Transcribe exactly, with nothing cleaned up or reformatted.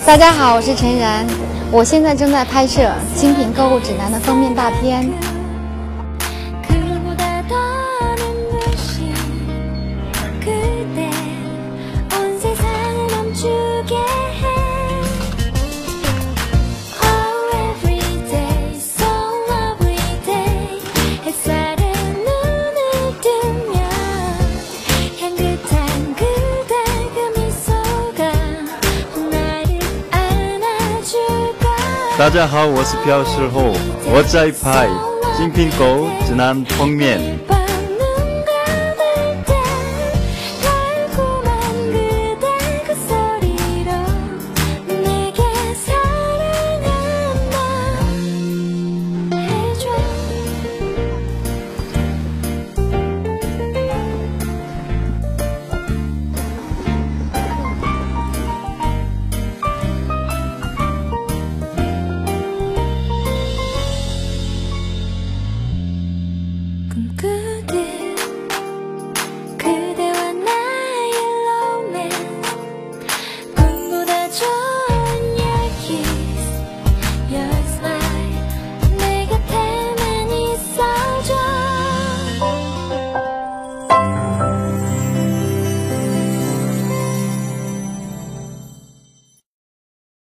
大家好，我是陈然，我现在正在拍摄《精品购物指南》的封面大片。 大家好，我是朴世后，我在拍精品购物指南封面。